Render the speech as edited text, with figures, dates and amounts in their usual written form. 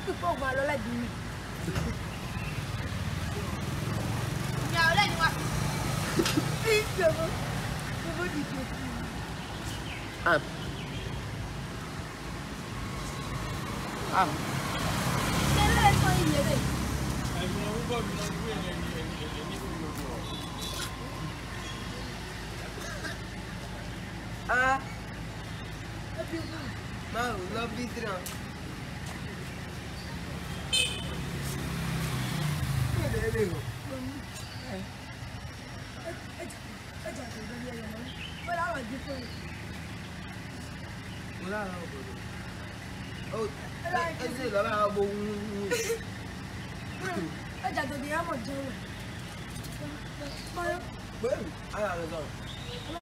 peux pas voir la dîner. Il y a là, moi. Je veux dire que. Ah. Ah. Quel est ton idée? Ah. Não, não vi não. Oh, esse lá vai bom. Eu já tô de amor, já. Bom, ah, não.